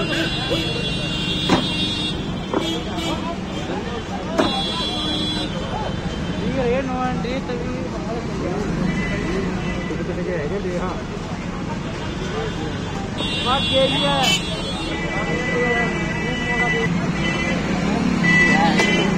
ಈಗ ಏನು ಅಂಡಿ ತಗಿ हाँ बात यही है।